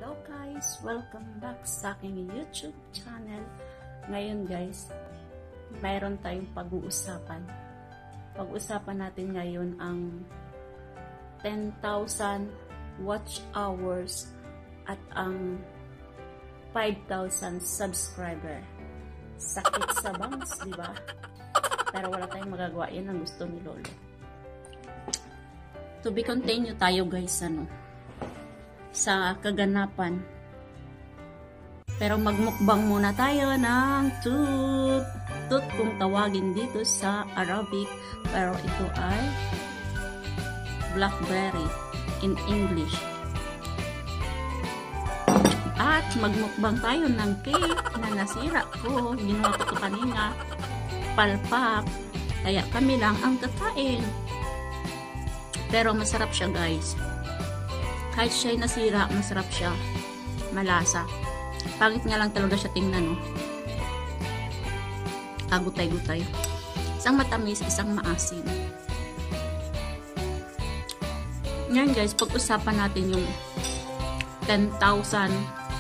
Hello guys! Welcome back sa aking YouTube channel. Ngayon guys, mayroon tayong pag-uusapan. Pag-uusapan natin ngayon ang 10,000 watch hours at ang 5,000 subscriber. Sakit sa bangs, di ba? Pero wala tayong magagawa. Yan ang gusto ni Lolo. To be continued tayo guys, sa kaganapan. Pero magmukbang muna tayo ng tooth. Tooth kung tawagin dito sa Arabic. Pero ito ay blackberry in English. At magmukbang tayo ng cake na nasira ko. Ginawa ko ito kanina. Palpak. Kaya kami lang ang kakain. Pero masarap siya guys. Kahit siya'y nasira, masarap siya. Malasa. Pangit nga lang talaga siya tingnan, no? Gutay-gutay. Isang matamis, isang maasim. Ngayon guys, pag-usapan natin yung 10,000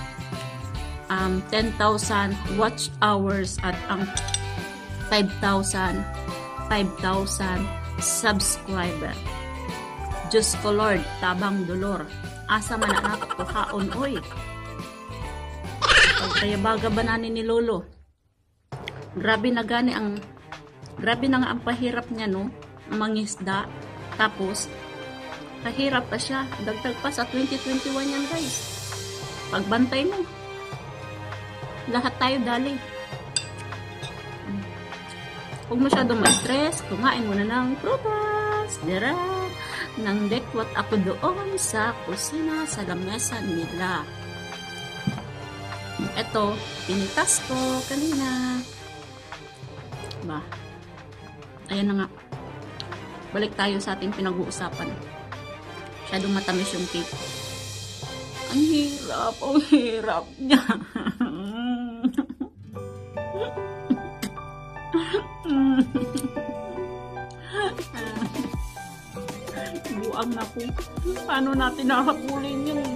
watch hours at ang 5,000 subscriber. Diyos ko Lord, tabang dolor. Asa man na nato haon oy. Kaya baga bananin ni Lolo. Grabe na nga ang pahirap niya, no? Mangisda. Tapos kahirap pa siya. Dagdag pa sa 2021 yan guys. Pagbantay mo. Lahat tayo dali. Huwag masyadong ma-stress. Kumain muna ng prutas. Dira. Nang dekwat ako doon sa kusina sa lamesa nila. Ito, pinitas ko kanina. Ba? Ayan na nga. Balik tayo sa ating pinag-uusapan. Masyadong matamis yung cake. Ang hirap niya. Buang na po. Paano natin nakapulin yun?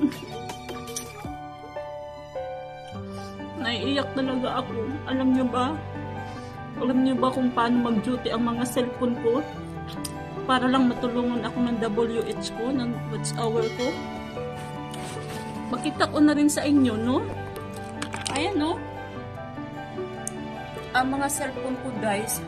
Naiiyak talaga ako. Alam niyo ba? Alam niyo ba kung paano mag-duty ang mga cellphone ko? Para lang matulungan ako ng WH ko, ng watch hour ko. Makita ko na rin sa inyo, no? Ayan, no? Ang mga cellphone ko, guys,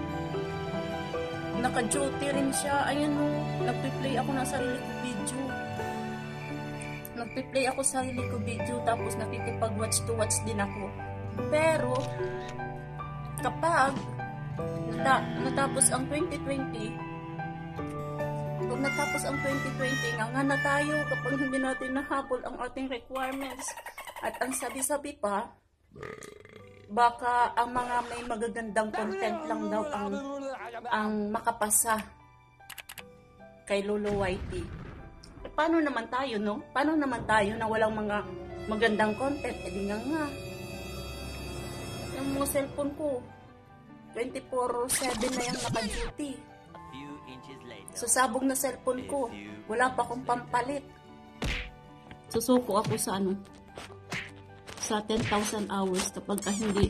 naka-duty rin siya. Ayan, no? Nagpi-play ako ng sarili ko video. Nagpi-play ako sa sarili ko video. Tapos nakikipag-watch to watch din ako. Pero, kapag natapos ang 2020, kung natapos ang 2020, nga na tayo kapag hindi natin nahabol ang ating requirements. At ang sabi-sabi pa, baka ang mga may magagandang content lang daw ang makapasa kay Lolo YT. Paano naman tayo, no? Paano naman tayo na walang mga magandang content? E di nga. Yung mga cellphone ko, 24/7 na yung naka-duty. So, sabog na cellphone ko. Wala pa akong pampalit. Susuko ako sa sa 10,000 hours kapag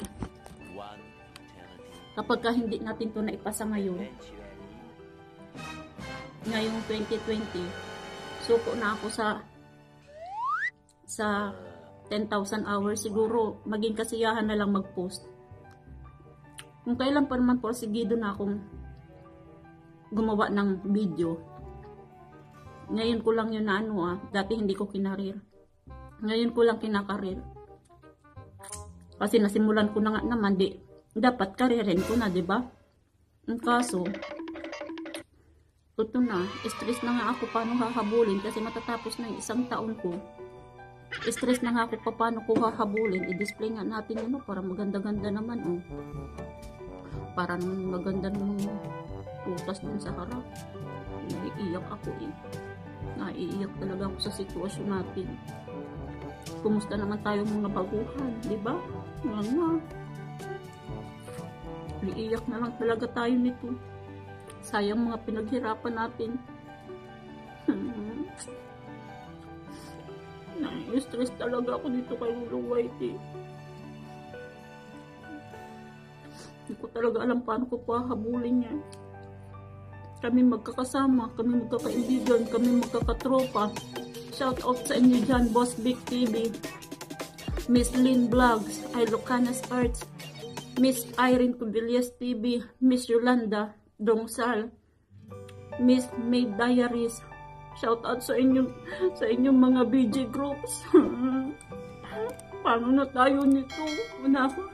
hindi natin to naipasa ngayong 2020. Suko na ako sa 10,000 hours. Siguro maging kasiyahan na lang mag-post. Kung kailan pa naman porsigido na akong gumawa ng video. Ngayon ko lang yun na dati hindi ko kinarir. Ngayon ko lang kinakarir. Kasi nasimulan ko na nga naman, dapat karirin ko na, diba? Ang kaso, ito na, stress na nga ako paano hahabulin kasi matatapos na yung isang taon ko. Stress na nga ako paano ko hahabulin. I-display nga natin yun, para maganda-ganda naman, Para naman maganda naman yung putas dun sa harap. Naiiyak ako, Naiiyak talaga ako sa sitwasyon natin. Kumusta naman tayo mga baguhan, diba? Nga. Naiiyak na lang talaga tayo nito. Sayang mga pinaghirapan natin. stress talaga ako dito kay Lolo Whitey. Hindi ko talaga alam paano ko pahabulin niya. Kami magkakasama, kami magkakaibigan, kami magkakatropa. Shout out sa inyo dyan, Boss Big TV, Miss Lynn Vlogs, Ilocanas Arts, Miss Irene Cubillas TV, Miss Yolanda Dongsal, Miss May Diaries. Shout out sa inyong mga BG groups. Paano na tayo nito? Una ako.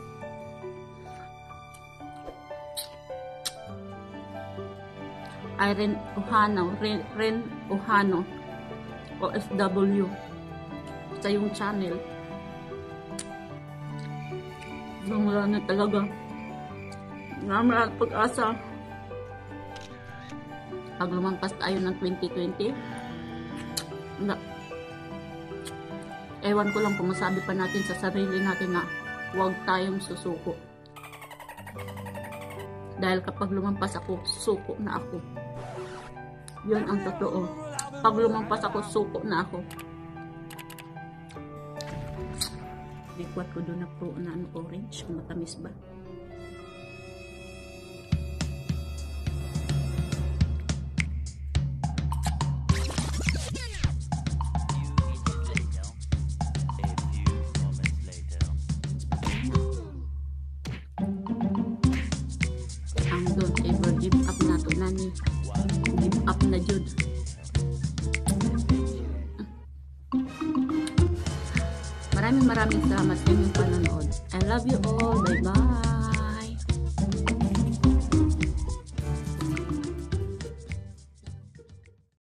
Irene Ohano, Ren Ohano, OFW, sa yung channel. Wala na talaga. Wala na pag-asa. Pag lumampas tayo ng 2020, ewan ko lang kung masabi pa natin sa sarili natin na huwag tayong susuko. Dahil kapag lumampas ako, suko na ako. Yun ang totoo. Pag lumampas ako, suko na ako. Likwat ko doon na orange. Matamis ba? Ang don't ever give up na to, nani. Give up na jud. Maraming salamat sa inyong panonood. I love you all. Bye bye.